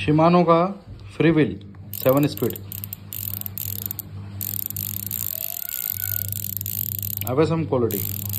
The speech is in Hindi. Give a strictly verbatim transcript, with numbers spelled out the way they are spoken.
शिमानो का फ्री व्हील सेवन स्पीड। अब सम क्वालिटी।